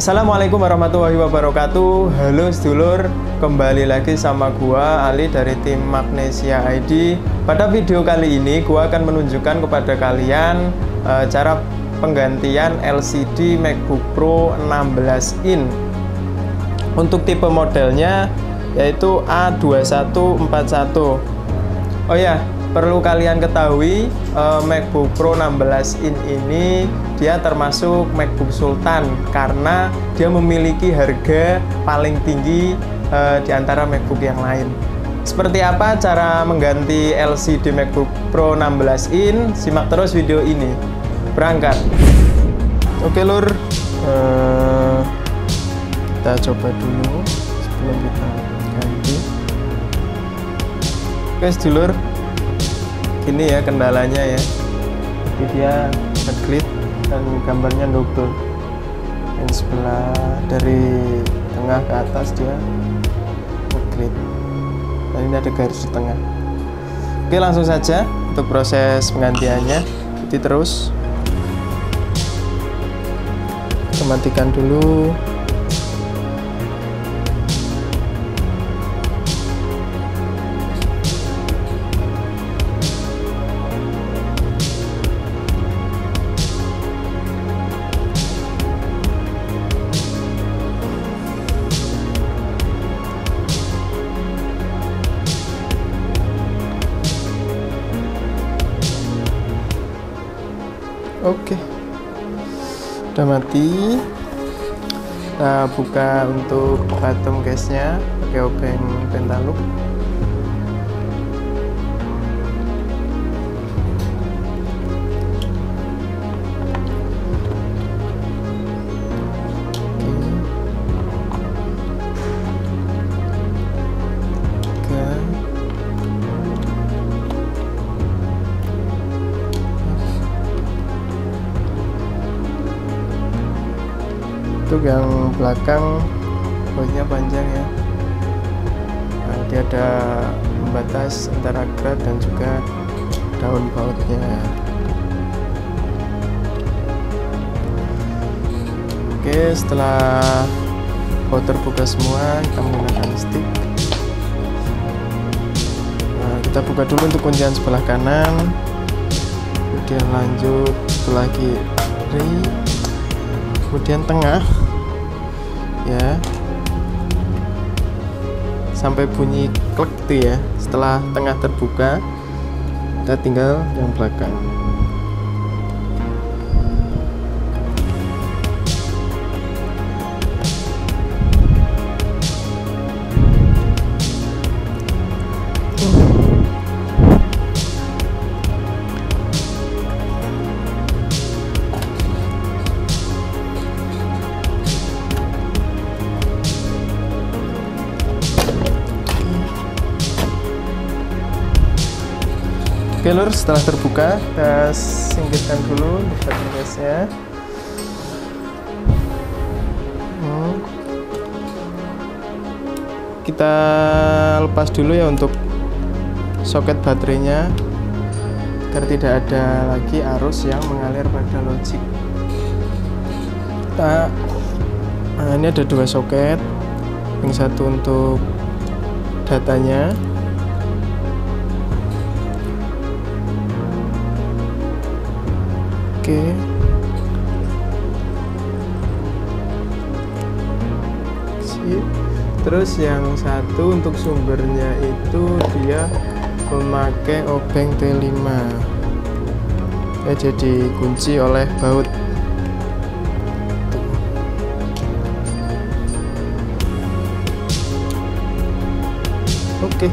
Assalamualaikum warahmatullahi wabarakatuh. Halo sedulur, kembali lagi sama gua Ali dari tim Magnesia ID. Pada video kali ini gua akan menunjukkan kepada kalian cara penggantian LCD MacBook Pro 16 in. Untuk tipe modelnya yaitu A2141. Oh ya, perlu kalian ketahui MacBook Pro 16 in ini dia termasuk MacBook Sultan karena dia memiliki harga paling tinggi di antara MacBook yang lain. Seperti apa cara mengganti LCD MacBook Pro 16 in? Simak terus video ini. Berangkat. Oke lur, kita coba dulu sebelum kita ganti. Oke sedulur, ini ya kendalanya ya, jadi dia ngeklik dan gambarnya double yang sebelah dari tengah ke atas dia ngeklik dan ini ada garis di tengah. Oke, langsung saja untuk proses penggantiannya. Ikuti terus. Kita matikan dulu. Oke, udah mati. Kita buka untuk bottom case-nya pakai obeng pentaloop. Untuk yang belakang bautnya panjang ya, nah, dia ada pembatas antara grad dan juga daun bautnya. Oke, setelah baut terbuka semua, kita menggunakan stick. Nah, kita buka dulu untuk kuncian sebelah kanan, kemudian lanjut sebelah kiri, kemudian tengah ya, sampai bunyi klik tuh ya. Setelah tengah terbuka, kita tinggal yang belakang. Oke lur, setelah terbuka kita singkirkan dulu bottom case-nya. Kita lepas dulu ya untuk soket baterainya agar tidak ada lagi arus yang mengalir pada logic. Nah, ini ada dua soket, yang satu untuk datanya, oke. Terus yang satu untuk sumbernya itu dia memakai obeng T5 ya, jadi kunci oleh baut. Oke,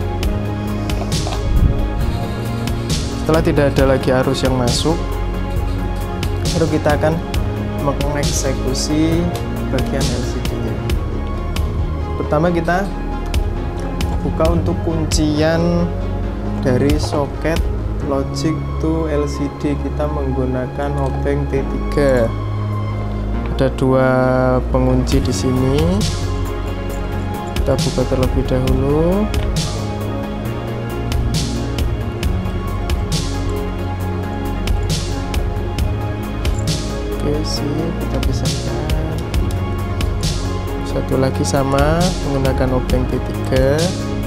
setelah tidak ada lagi arus yang masuk, baru kita akan mengeksekusi bagian LCD-nya. Pertama kita buka untuk kuncian dari soket logic to LCD. Kita menggunakan obeng T3. Ada dua pengunci di sini. Kita buka terlebih dahulu. Oke, sip, kita pisahkan. Satu lagi sama menggunakan obeng T3.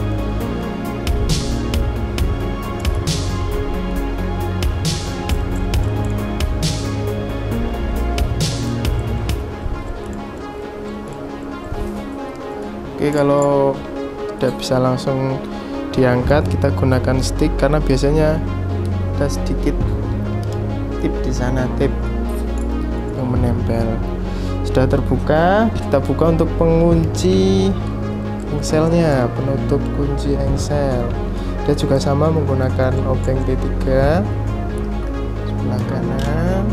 Oke, kalau tidak bisa langsung diangkat, kita gunakan stick karena biasanya ada sedikit tip di sana, tip yang menempel. Sudah terbuka, kita buka untuk pengunci engselnya, penutup kunci engsel. Dia juga sama menggunakan obeng T3. Sebelah kanan,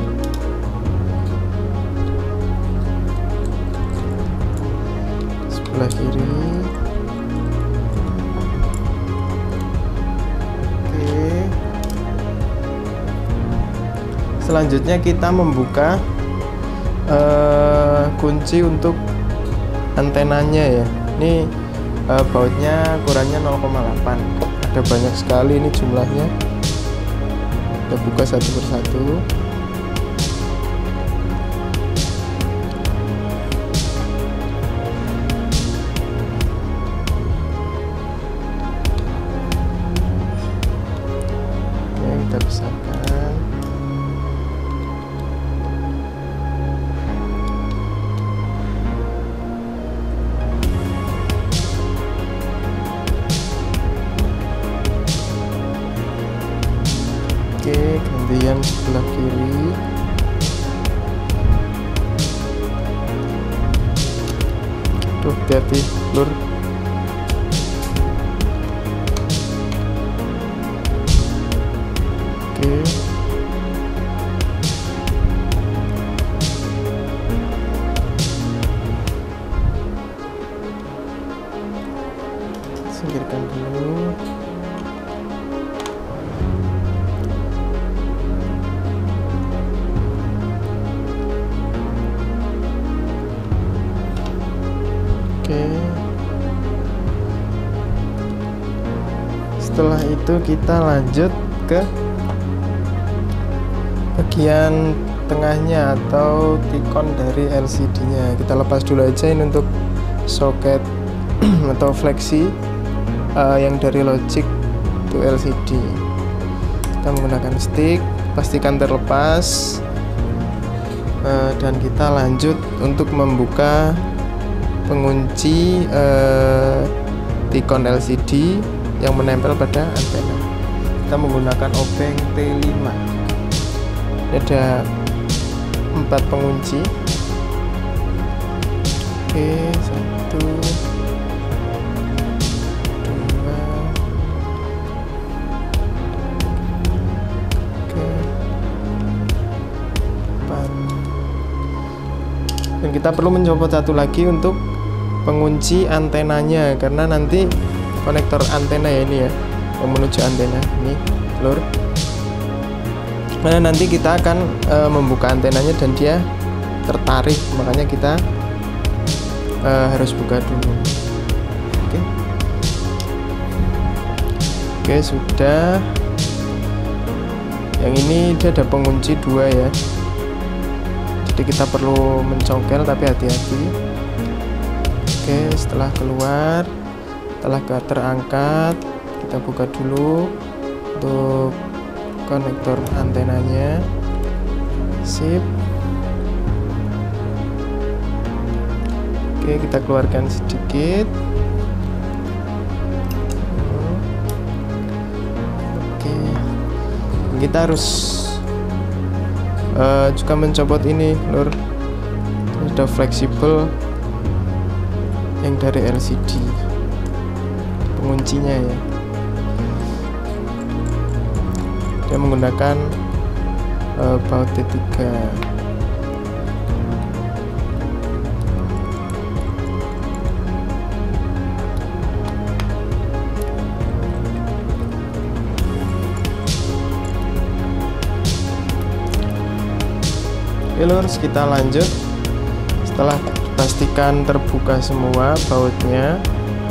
sebelah kiri. Oke. Selanjutnya kita membuka kunci untuk antenanya ya. Ini bautnya ukurannya 0,8. Ada banyak sekali ini jumlahnya. Kita buka satu persatu. Oke, kita pisahkan. Oke, gantian sebelah kiri. Tuh, hati-hati, lur. Oke. Singkirkan dulu. Oke. Setelah itu kita lanjut ke bagian tengahnya atau tikon dari LCD-nya. Kita lepas dulu aja ini untuk soket atau fleksi yang dari logic to LCD. Kita menggunakan stick, pastikan terlepas, dan kita lanjut untuk membuka pengunci tikon LCD yang menempel pada antena. Kita menggunakan obeng T5. Ada 4 pengunci. Oke, 1, 2, oke, 4. Dan kita perlu mencopot satu lagi untuk pengunci antenanya, karena nanti konektor antena ya, ini ya yang menuju antena ini, lur. Nah, nanti kita akan membuka antenanya dan dia tertarik, makanya kita harus buka dulu. Oke. Oke, sudah. Yang ini dia ada pengunci 2 ya, jadi kita perlu mencongkel tapi hati-hati. Oke, setelah keluar, setelah terangkat, kita buka dulu untuk konektor antenanya. Sip. Oke, kita keluarkan sedikit. Oke, kita harus juga mencopot ini, lur. Sudah fleksibel yang dari LCD penguncinya ya. Dia menggunakan baut T3. Oke, lur, kita lanjut. Setelah pastikan terbuka semua bautnya,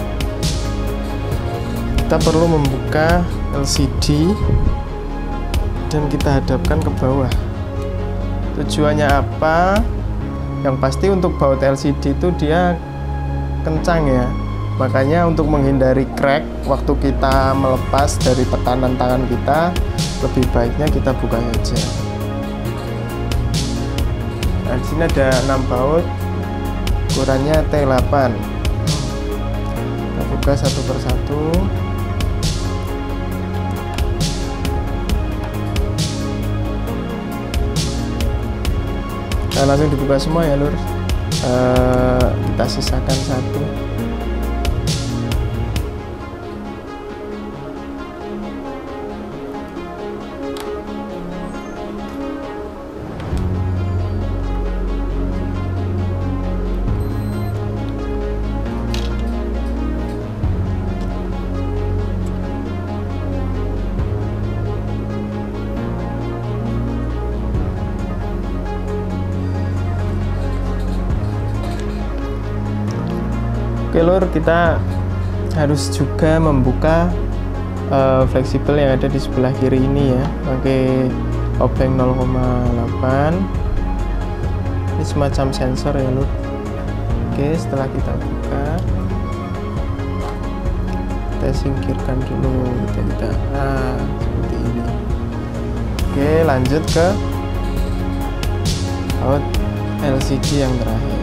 kita perlu membuka LCD dan kita hadapkan ke bawah. Tujuannya apa? Yang pasti untuk baut LCD itu dia kencang ya. Makanya untuk menghindari crack waktu kita melepas dari tekanan tangan kita, lebih baiknya kita buka saja. Nah, di sini ada 6 baut, ukurannya T8. Kita buka satu persatu. Nah, langsung dibuka semua ya lur. Kita sisakan satu. Oke lur, kita harus juga membuka fleksibel yang ada di sebelah kiri ini ya, pakai obeng 0,8. Ini semacam sensor ya lur. Oke, setelah kita buka, kita singkirkan dulu kita seperti ini. Oke, lanjut ke out LCD yang terakhir.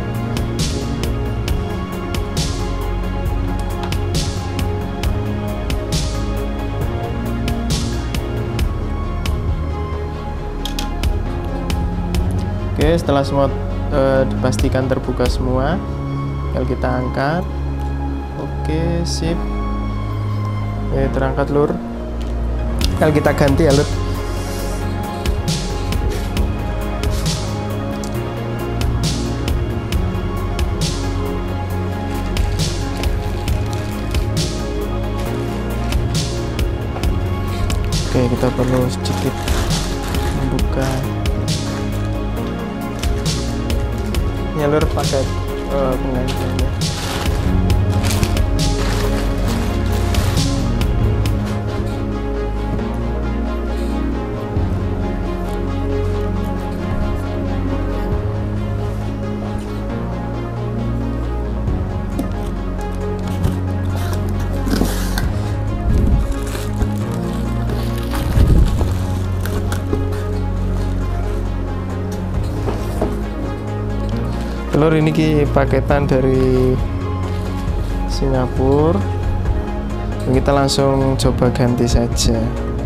Oke, setelah semua dipastikan terbuka semua, tinggal kita angkat. Oke, sip. Oke, terangkat lur. Tinggal kita ganti ya lur. Oke, kita perlu sedikit membuka. Ini lur pakai penggantiannya. Lur, ini paketan dari Singapura. Kita langsung coba ganti saja.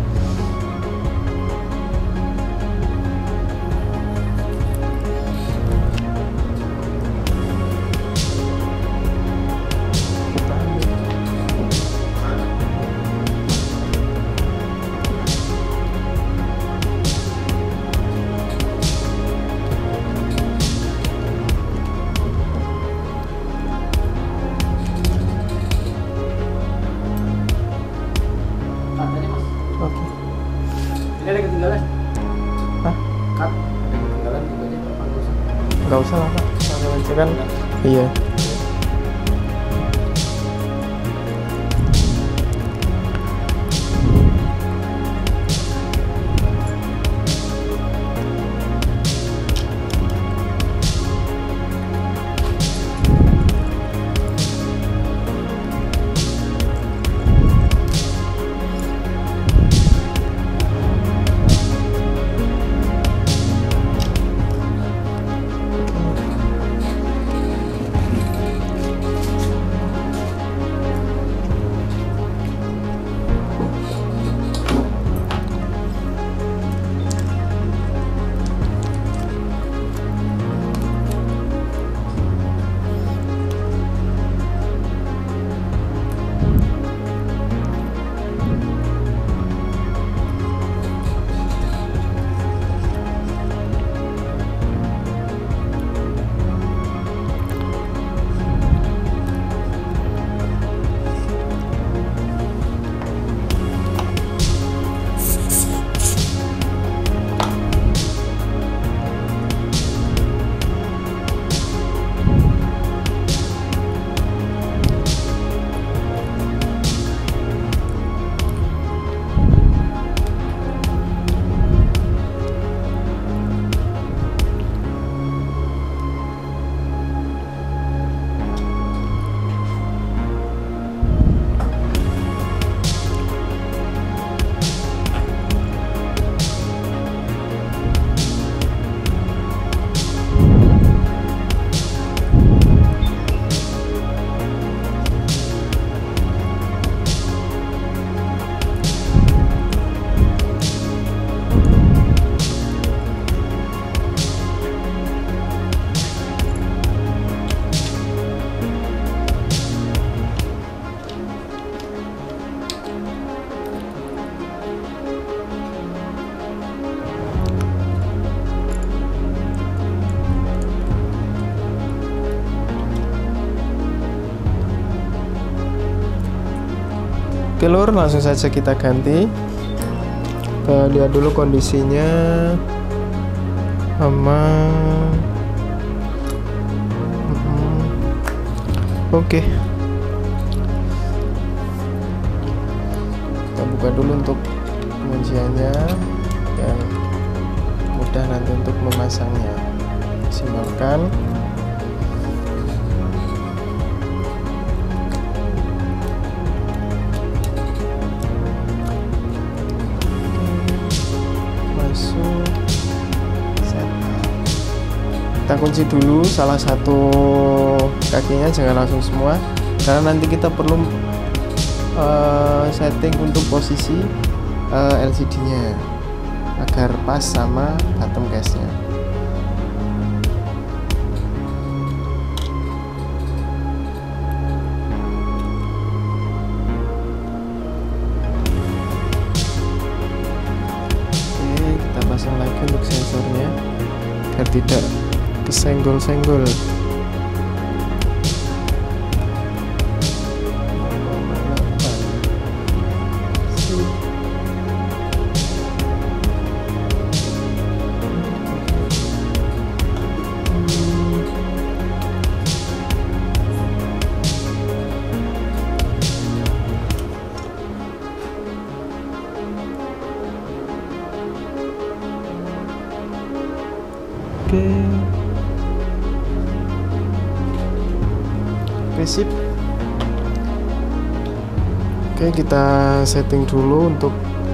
Oke. Ini ada ketinggalan. Hah? Cut. Ada ketinggalan juga aja Pak. Nggak usah lah Pak. Langsung aja kan. Iya. Oke lur, langsung saja kita ganti. Kita lihat dulu kondisinya aman. Oke, kita buka dulu untuk pengunciannya dan mudah nanti untuk memasangnya. Simakkan. Masuk, setup. Kita kunci dulu salah satu kakinya, jangan langsung semua karena nanti kita perlu setting untuk posisi LCD nya agar pas sama bottom case nya. Oke, kita pasang lagi untuk sensornya agar tidak kesenggol-senggol. Oke, sip. Oke, kita setting dulu untuk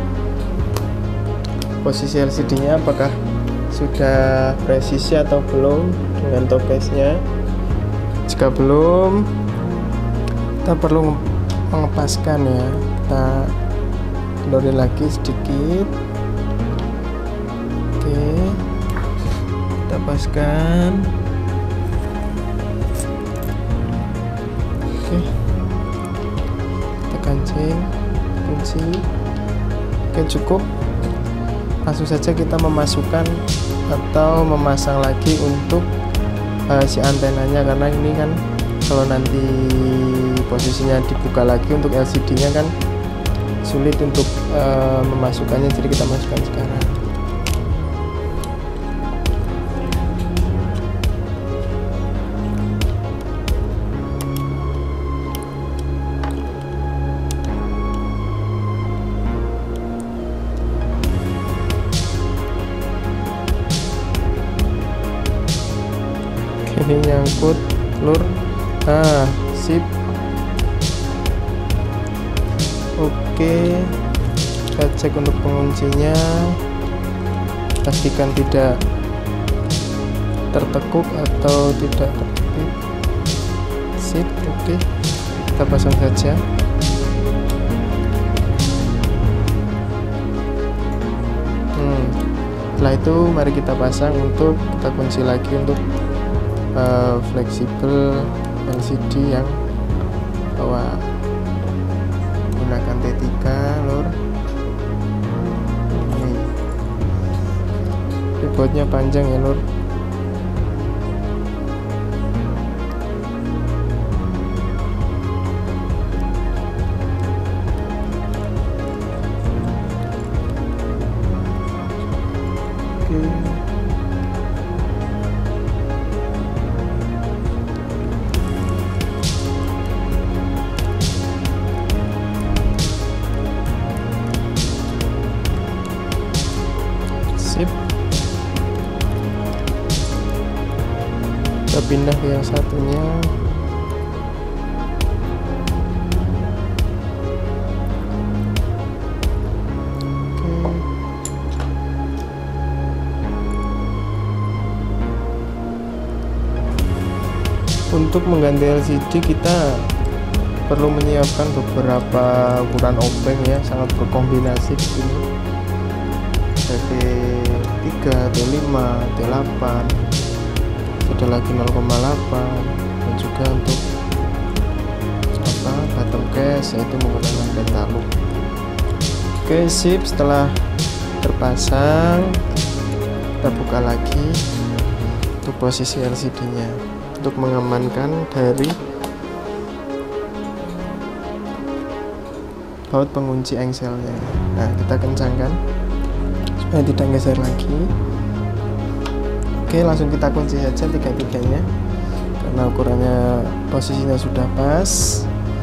posisi LCD-nya apakah sudah presisi atau belum dengan top case-nya. Jika belum, kita perlu mengepaskan ya. Kita kendorin lagi sedikit. Oke, kita paskan. Oke, kita kancing, kunci. Oke, cukup. Langsung saja kita memasukkan atau memasang lagi untuk si antenanya, karena ini kan kalau nanti posisinya dibuka lagi untuk LCD nya kan sulit untuk memasukkannya, jadi kita masukkan sekarang. Ini nyangkut lur. Nah, sip. Oke, kita cek untuk penguncinya, pastikan tidak tertekuk atau tidak tertutip. Sip. Oke, kita pasang saja. Setelah itu mari kita pasang untuk kita kunci lagi untuk fleksibel LCD yang bawah menggunakan T3 lur. Ini keyboardnya panjang ya lur. Oke. Sip. Kita pindah ke yang satunya. Oke. Untuk mengganti LCD kita perlu menyiapkan beberapa ukuran obeng ya, sangat berkombinasi di sini. T3, T5, T8, ada lagi 0,8, dan juga untuk bottom case yaitu menggunakan pentaloop. Oke, sip. Setelah terpasang, kita buka lagi untuk posisi LCD nya untuk mengamankan dari baut pengunci engselnya. Nah, kita kencangkan supaya tidak geser lagi. Oke, langsung kita kunci saja tiga-tiganya karena ukurannya posisinya sudah pas.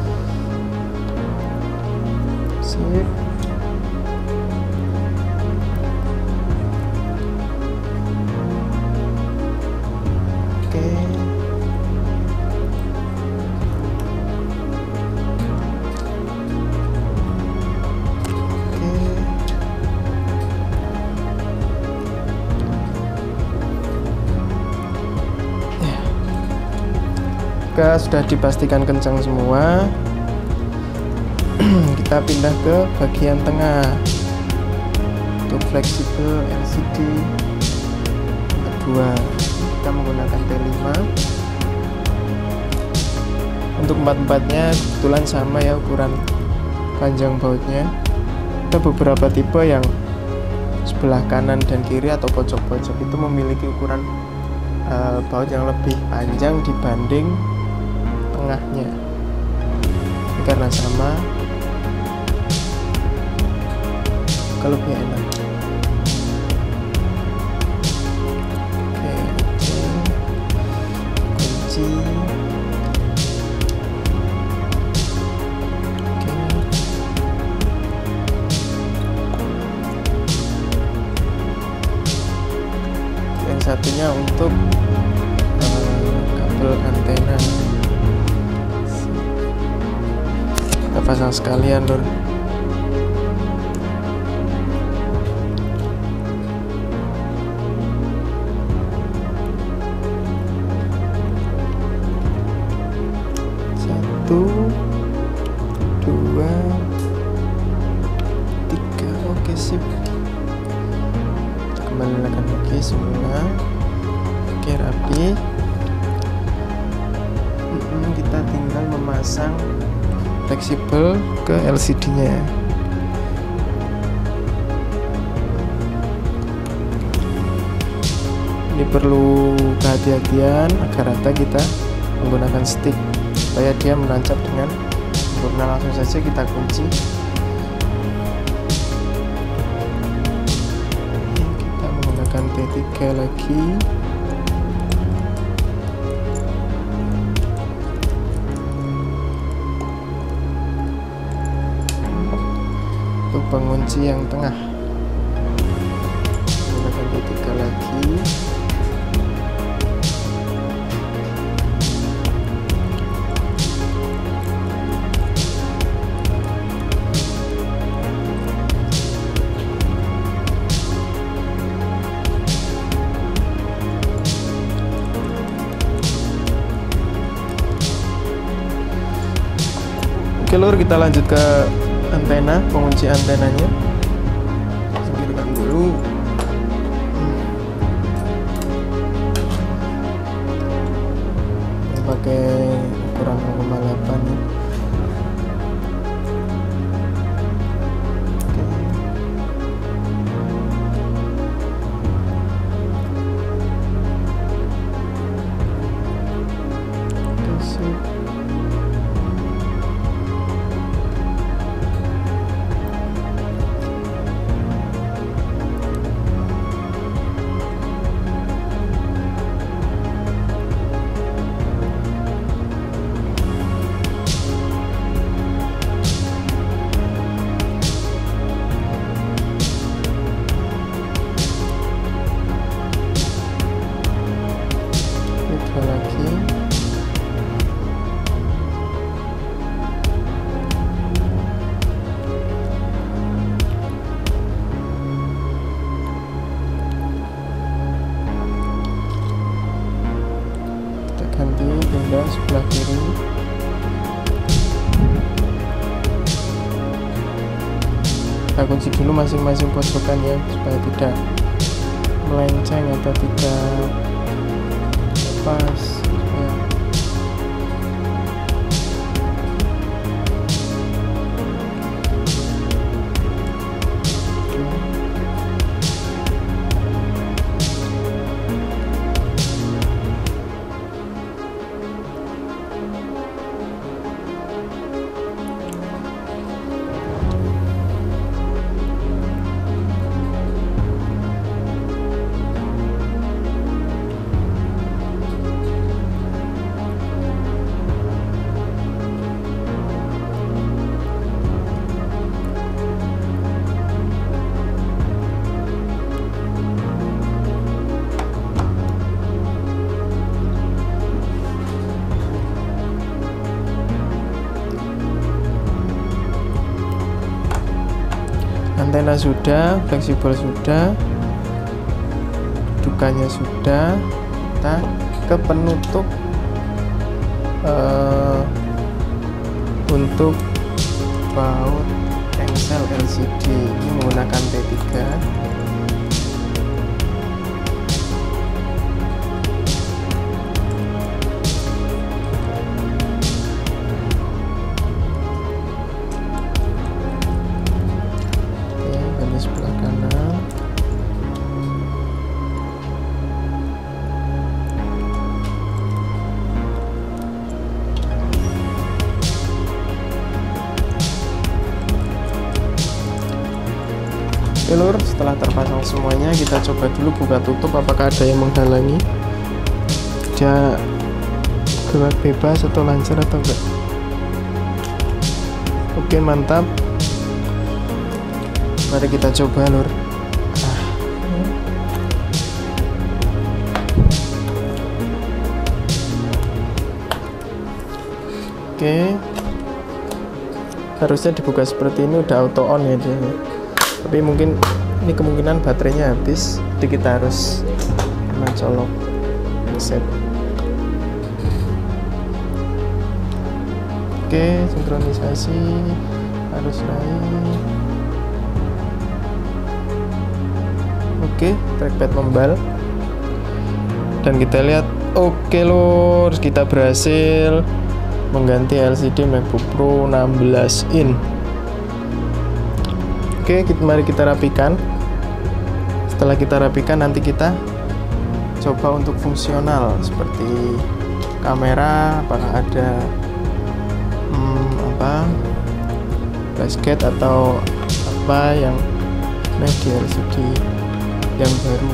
Sip. Oke. Jika sudah dipastikan kencang semua, kita pindah ke bagian tengah untuk fleksibel LCD kedua. Kita menggunakan T5. Untuk empat-empatnya kebetulan sama ya ukuran panjang bautnya. Ada beberapa tipe yang sebelah kanan dan kiri atau pojok-pojok itu memiliki ukuran baut yang lebih panjang dibanding tengahnya. Ini karena sama, kalau lebih enak. Oke, kunci. Oke. Yang satunya untuk kabel antena. Kita pasang sekalian, Lur. Satu, dua, tiga. Oke, sip. Kembali lagi semula. Oke, rapi. Kita tinggal memasang fleksibel ke LCD-nya. Ini perlu kehati-hatian agar rata kita menggunakan stick supaya dia menancap dengan sempurna. Langsung saja kita kunci. Kita menggunakan T3 lagi. Untuk pengunci yang tengah menggunakan T3 lagi. Oke, Lur, kita lanjut ke antena, pengunci antenanya. Singkirkan dulu. Pakai ukuran 0,8 ya. Ganti pindah sebelah kiri. Kita kunci dulu masing-masing pojokan ya supaya tidak melenceng atau tidak pas ya. Antena sudah, fleksibel sudah, dudukannya sudah. Kita ke penutup untuk baut engsel LCD. Ini menggunakan T3. Sebelah kanan. Oke lur, setelah terpasang semuanya kita coba dulu buka tutup apakah ada yang menghalangi, dia gerak bebas atau lancar atau enggak. Oke, mantap. Mari kita coba lur. Oke, harusnya dibuka seperti ini, udah auto on ya dia. Tapi mungkin ini kemungkinan baterainya habis, jadi kita harus mencolok reset. Oke, sinkronisasi harus naik. Oke, trackpad membal. Dan kita lihat, oke lur, kita berhasil mengganti LCD MacBook Pro 16 in. Oke, mari kita rapikan. Setelah kita rapikan, nanti kita coba untuk fungsional seperti kamera, apakah ada basket atau apa yang di LCD yang baru.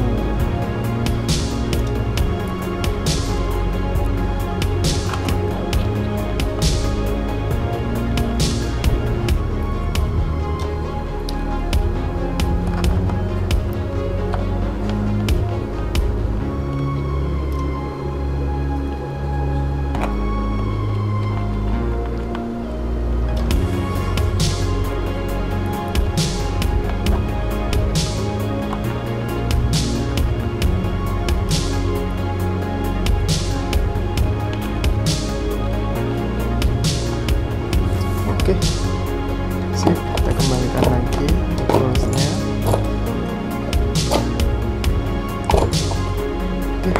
Oke, sip, kita kembalikan lagi close-nya. Oke.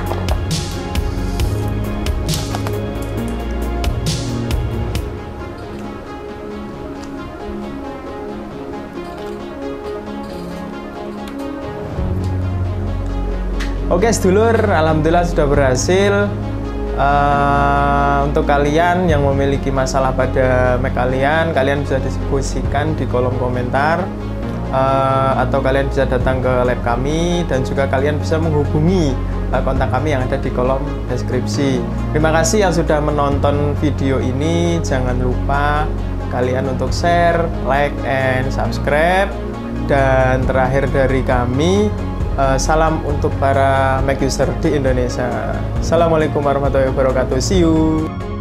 Oke sedulur, alhamdulillah sudah berhasil. Untuk kalian yang memiliki masalah pada Mac kalian bisa diskusikan di kolom komentar, atau kalian bisa datang ke lab kami, dan juga kalian bisa menghubungi kontak kami yang ada di kolom deskripsi. Terima kasih yang sudah menonton video ini. Jangan lupa kalian untuk share, like, and subscribe. Dan terakhir dari kami, salam untuk para Mac user di Indonesia. Assalamualaikum warahmatullahi wabarakatuh. See you.